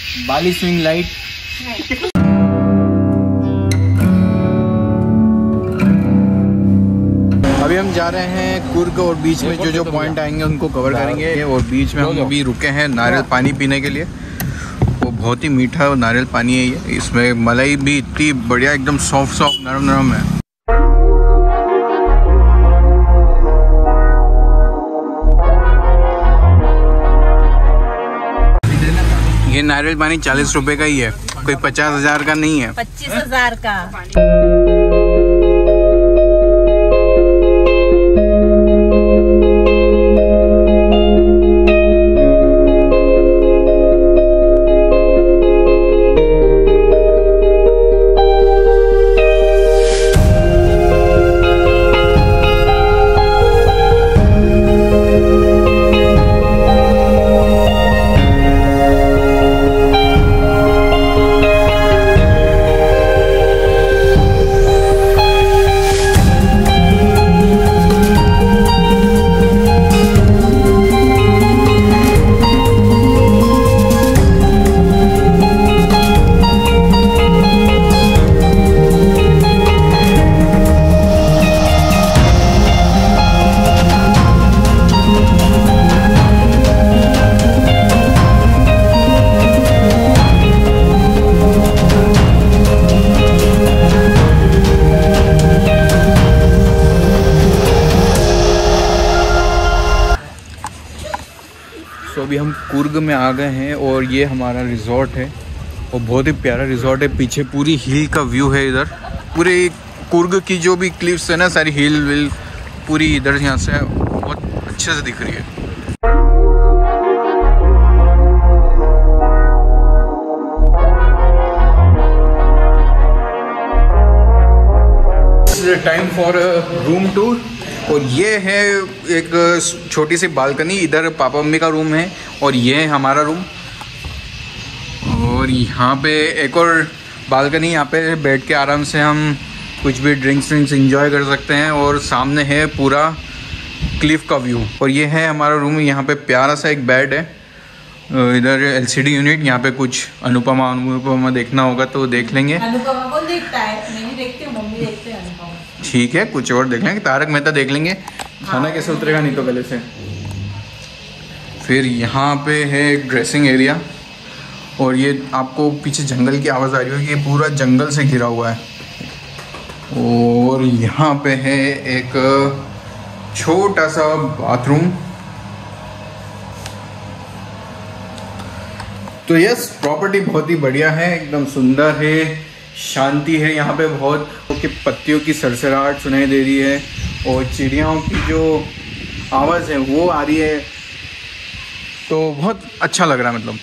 बाली swing light. अभी हम जा रहे हैं कुर्ग और बीच में जो पॉइंट आएंगे उनको कवर करेंगे। और बीच में हम अभी रुके हैं नारियल पानी पीने के लिए। वो बहुत ही मीठा और नारियल पानी है ये। इसमें मलाई भी इतनी बढ़िया, एकदम सॉफ्ट नरम नरम है। ये नारियल पानी 40 रुपए का ही है, कोई 50,000 का नहीं है। 25,000 का। तो अभी हम कुर्ग में आ गए हैं और ये हमारा रिजॉर्ट है और बहुत ही प्यारा रिजॉर्ट है। पीछे पूरी हिल का व्यू है। इधर पूरे कुर्ग की जो भी क्लिफ्स है ना, सारी हिल विल पूरी इधर यहाँ से बहुत अच्छे से दिख रही है। Time for room tour. और ये है एक छोटी सी बालकनी। इधर पापा मम्मी का रूम है और ये है हमारा रूम। और यहाँ पे एक और बालकनी, यहाँ पे बैठ के आराम से हम कुछ भी ड्रिंक्स एंजॉय कर सकते हैं। और सामने है पूरा क्लिफ का व्यू। और ये है हमारा रूम। यहाँ पे प्यारा सा एक बेड है। इधर LCD यूनिट। यहाँ पे कुछ अनुपमा देखना होगा तो देख लेंगे। अनुपमा कौन देखता है? मैं नहीं देखती हूँ, मम्मी देखते हैं अनुपमा। ठीक है, कुछ और देख लेंगे। तारक मेहता देख लेंगे। खाना कैसे उतरेगा नहीं तो गले से। फिर यहाँ पे है एक ड्रेसिंग एरिया। और ये आपको पीछे जंगल की आवाज़ आ रही होगी, ये पूरा जंगल से घिरा हुआ है। और यहाँ पे है एक छोटा सा बाथरूम। तो यस, प्रॉपर्टी बहुत ही बढ़िया है, एकदम सुंदर है, शांति है यहाँ पे बहुत। के पत्तियों की सरसराहट सुनाई दे रही है और चिड़ियाओं की जो आवाज़ है वो आ रही है। तो बहुत अच्छा लग रहा है मतलब।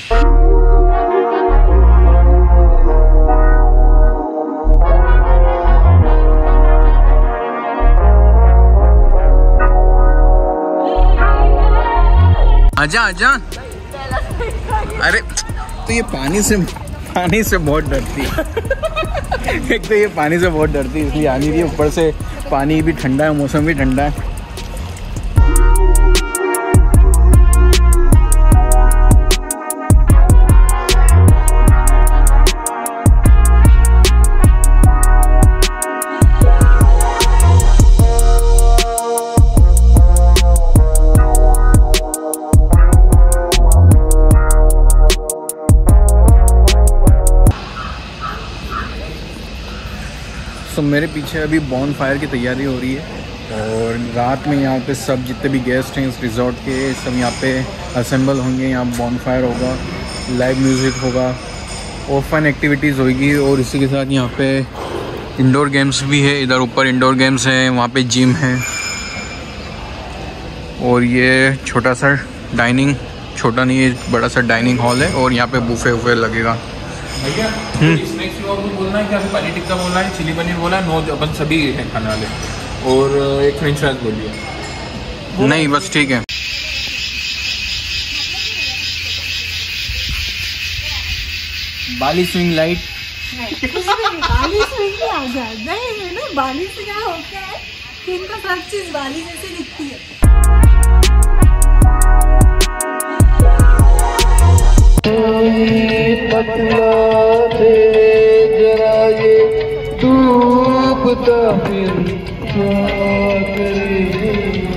आजा आजा। अरे तो ये पानी से बहुत डरती है। एक तो ये पानी से बहुत डरती है इसलिए आ नहीं रही है। ऊपर से पानी भी ठंडा है, मौसम भी ठंडा है। तो मेरे पीछे अभी बॉन फायर की तैयारी हो रही है। और रात में यहाँ पे सब जितने भी गेस्ट हैं इस रिज़ॉर्ट के सब यहाँ पे असेंबल होंगे। यहाँ बॉन फायर होगा, लाइव म्यूज़िक होगा और फन एक्टिविटीज़ होगी। और इसी के साथ यहाँ पे इंडोर गेम्स भी है। इधर ऊपर इंडोर गेम्स हैं, वहाँ पे जिम है। और ये छोटा सा डाइनिंग, छोटा नहीं है बड़ा सा डाइनिंग हॉल है। और यहाँ पे बुफे वुफे लगेगा। भैया स्नैक्स में और कुछ बोलना है क्या? पनीर टिक्का बोलना है, चिली पनीर बोला है, 9 अपन सभी हैं खाने वाले। और एक फ्रेंच फ्राइज बोलिए। नहीं बस ठीक है। बाली स्विंग लाइट। बाली स्विंग आ जाता है ना। बाली से क्या होता है कि इनका सब चीज बाली जैसे दिखती है। बतला दे जरा ये डूबता फिर क्या करे,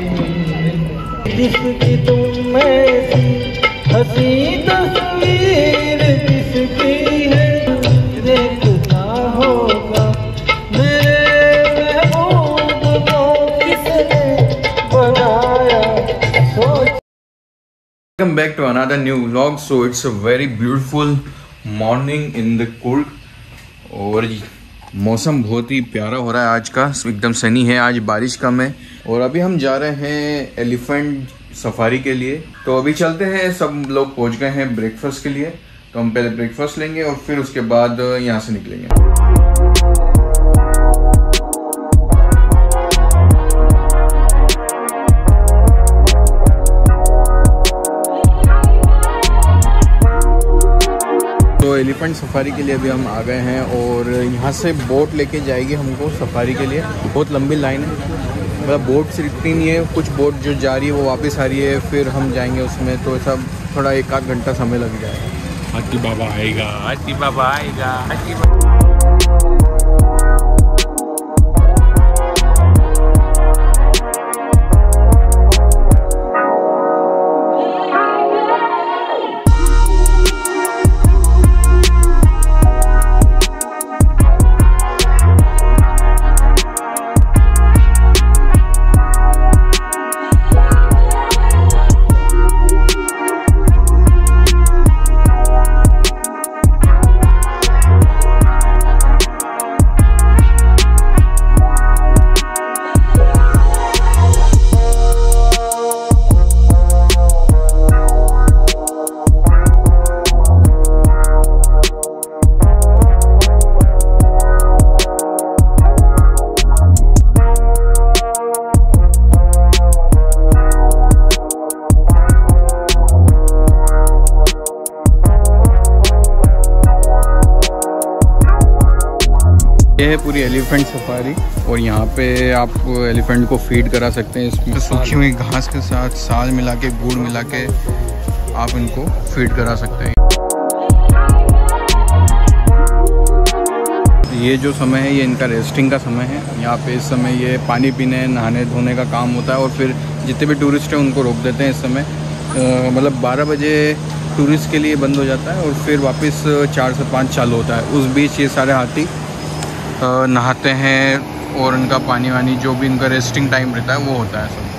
जिसकी तुम ऐसी हंसी तस्वीर जिसकी है देखता होगा मेरे महबूब को किसने बनाया सोच। Welcome back to another new vlog. So it's a very beautiful morning in the cold और मौसम बहुत ही प्यारा हो रहा है आज का, एकदम सनी है, आज बारिश कम है। और अभी हम जा रहे हैं एलिफेंट सफारी के लिए। तो अभी चलते हैं, सब लोग पहुंच गए हैं ब्रेकफास्ट के लिए। तो हम पहले ब्रेकफास्ट लेंगे और फिर उसके बाद यहाँ से निकलेंगे। तो एलिफेंट सफारी के लिए अभी हम आ गए हैं और यहाँ से बोट लेके जाएगी हमको सफारी के लिए। बहुत लंबी लाइन है, मतलब बोट सिर्फ इतनी नहीं है, कुछ बोट जो जा रही है वो वापस आ रही है, फिर हम जाएंगे उसमें। तो ऐसा थोड़ा 1-8 घंटा समय लग जाएगा। हाथी बाबा आएगा, हाथी बाबा आएगा, हाथी बाबा। ये है पूरी एलिफेंट सफारी और यहाँ पे आप एलिफेंट को फीड करा सकते हैं। इसमें सूखी हुई घास के साथ साल मिला के, गुड़ मिला के आप इनको फीड करा सकते हैं। ये जो समय है ये इनका रेस्टिंग का समय है। यहाँ पे इस समय ये पानी पीने, नहाने धोने का काम होता है और फिर जितने भी टूरिस्ट हैं उनको रोक देते हैं इस समय। मतलब 12 बजे टूरिस्ट के लिए बंद हो जाता है और फिर वापस 4 से 5 चालू होता है। उस बीच ये सारे हाथी नहाते हैं और उनका पानी वानी जो भी उनका रेस्टिंग टाइम रहता है वो होता है सब।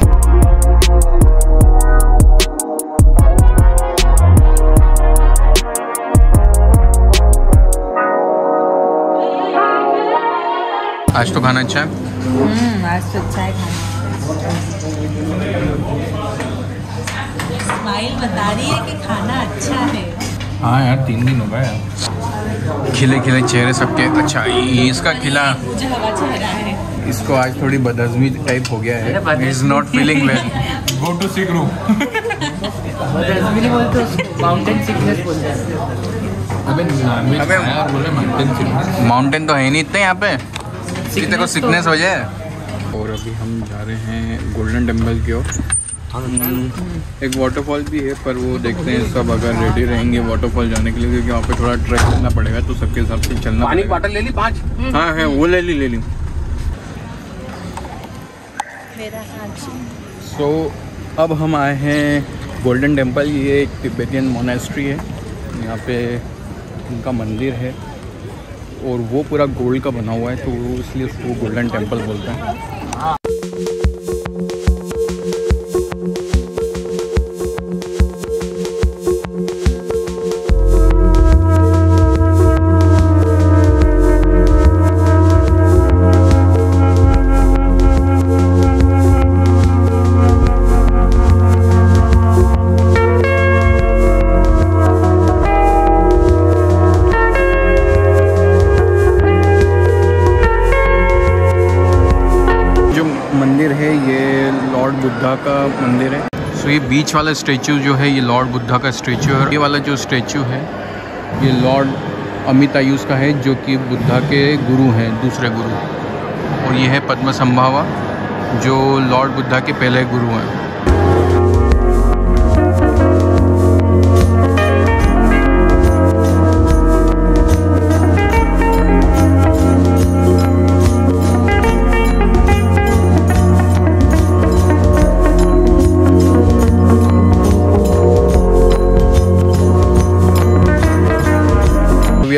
आज तो खाना अच्छा है। आज तो अच्छा है खाना। स्माइल बता रही है कि खाना अच्छा है। हाँ यार, 3 दिन हो गए यार। खिले खिले चेहरे सबके। अच्छा, ये इसका खिला, मुझे हवा चेहरा है। इसको आज थोड़ी बदहजमी टाइप हो गया है। Is not feeling well. Go to sick room. Mountain sickness बोलते हैं। अबे बोले माउंटेन सिकनेस। माउंटेन तो है नहीं इतने यहाँ पे, किसी को सिकनेस हो जाए। और अभी हम जा रहे हैं गोल्डन टेम्पल की ओर। एक वाटरफॉल भी है पर वो देखते हैं सब अगर रेडी रहेंगे वाटरफॉल जाने के लिए, क्योंकि वहाँ पे थोड़ा ट्रैक करना पड़ेगा तो सबके हिसाब से चलना। पानी की बॉटल ले ली 5। हाँ है, वो ले ली। सो अब हम आए हैं गोल्डन टेम्पल। ये एक तिब्बतियन मोनेस्ट्री है, यहाँ पे उनका मंदिर है और वो पूरा गोल्ड का बना हुआ है तो इसलिए उसको गोल्डन टेम्पल बोलते हैं। बुद्धा का मंदिर है। सो ये बीच वाला स्टैचू जो है ये लॉर्ड बुद्धा का स्टैचू है। ये वाला जो स्टैचू है ये लॉर्ड अमितायुस का है जो कि बुद्धा के गुरु हैं, दूसरे गुरु। और ये है पद्मसंभावा जो लॉर्ड बुद्धा के पहले गुरु हैं।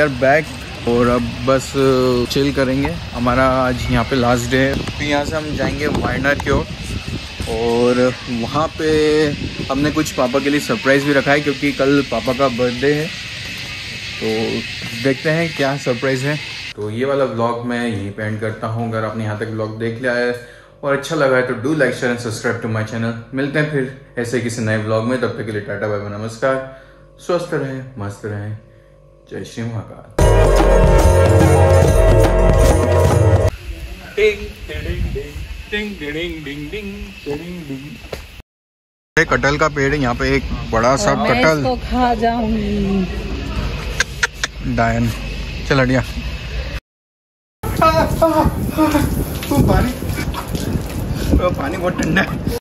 आर बैक और अब बस चिल करेंगे। हमारा आज यहाँ पे लास्ट डे है। फिर यहाँ से हम जाएंगे वायनाड की ओर और वहाँ पे हमने कुछ पापा के लिए सरप्राइज़ भी रखा है क्योंकि कल पापा का बर्थडे है। तो देखते हैं क्या सरप्राइज़ है। तो ये वाला व्लॉग मैं यहीं पे एंड करता हूँ। अगर आपने यहाँ तक व्लॉग देख लिया है और अच्छा लगा है तो do like share and subscribe to my channel. मिलते हैं फिर ऐसे किसी नए व्लॉग में। तब तक के लिए टाटा बाय बाय, नमस्कार, स्वस्थ रहें, मस्त रहें, जय श्री महाकाल। कटहल का पेड़ है यहाँ पे, एक बड़ा सा कटहल। मैं इसको खा जाऊंगी। डायन चल हटिया। पानी बहुत ठंडा है।